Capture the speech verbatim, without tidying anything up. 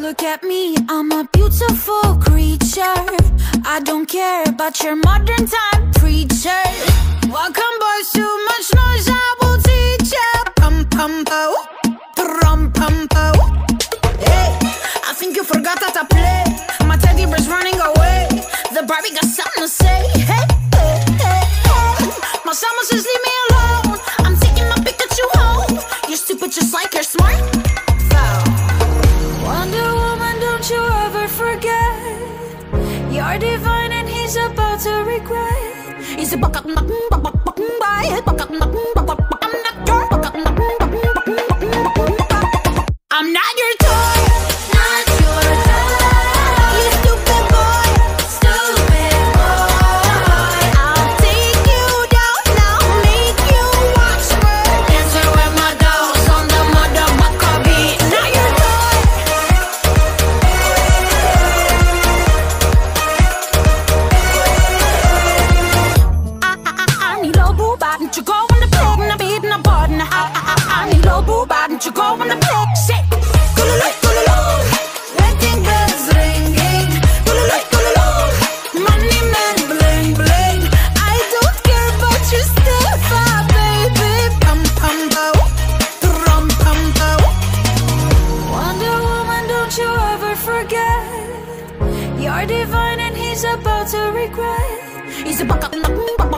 look at me, I'm a beautiful creature. I don't care about your modern time preacher. Welcome boys, too much noise, I will teach ya. Pum pum po, rum pum po. Hey, I think you forgot how to play. My teddy bear's running away. The Barbie got something to say. Hey, hey, hey, hey. My summer says leave me alone. I'm taking my Pikachu home. You're stupid just like you're smart. Wonder Woman, don't you ever forget. You're divine and he's about to regret. He's a buck up, buck up, buck up, buck up, buck up. I'm not your toy, not your toy. You stupid boy, stupid boy. I'll take you down now, make you watch me dancing with my dolls on the motherfucker beat. Not your toy. I, I, I, I need a boo bot, don't you go on the plug, and I'm beating a button. I, I, I, I need a boo bot, don't you go on the plug, say. Wedding bells ringing, money man bling bling. I don't care about your stepfather, baby. Pum pum po, rum pum po. Wonder Woman, don't you ever forget. You're divine and he's about to regret. He's a buck up, buck up.